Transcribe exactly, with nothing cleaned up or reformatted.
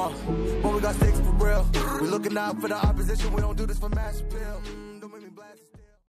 Uh, but we got stakes for real. We looking out for the opposition. We don't do this for mass appeal. Mm, don't make me blast.